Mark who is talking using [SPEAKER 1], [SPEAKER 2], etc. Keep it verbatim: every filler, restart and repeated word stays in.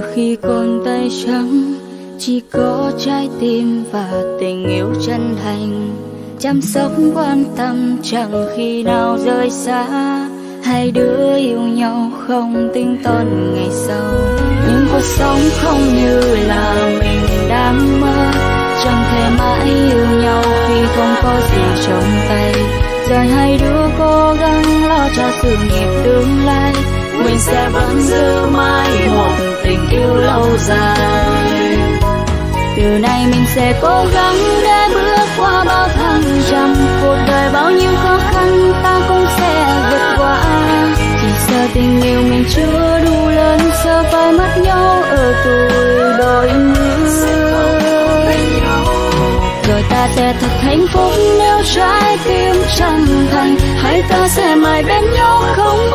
[SPEAKER 1] khi còn tay trắng, chỉ có trái tim và tình yêu chân thành, chăm sóc quan tâm chẳng khi nào rời xa. Hai đứa yêu nhau không tính toán ngày sau, nhưng cuộc sống không như là mình đang mơ. Chẳng thể mãi yêu nhau khi không có gì trong tay. Giờ hai đứa cố gắng lo cho sự nghiệp tương lai, mình sẽ vẫn giữ mãi một tình yêu lâu dài. Từ nay mình sẽ cố gắng để bước qua bao thăng trầm, cuộc đời bao nhiêu khó khăn ta cũng sẽ vượt qua. Chỉ sợ tình yêu mình chưa đủ lớn, sợ phải mất nhau ở tuổi đôi mươi. Rồi ta sẽ thật hạnh phúc nếu trái tim chân thành, hay ta sẽ mãi bên nhau không